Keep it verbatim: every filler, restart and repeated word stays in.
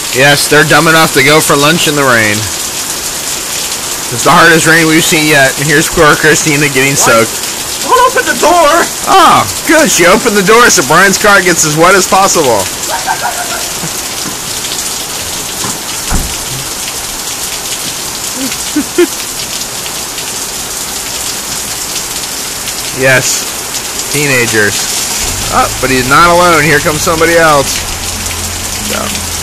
Yes, they're dumb enough to go for lunch in the rain. It's the hardest rain we've seen yet. And here's poor Christina getting what? soaked. Don't open the door! Oh, good. She opened the door so Brian's car gets as wet as possible. Yes, teenagers. Oh, but he's not alone. Here comes somebody else. So.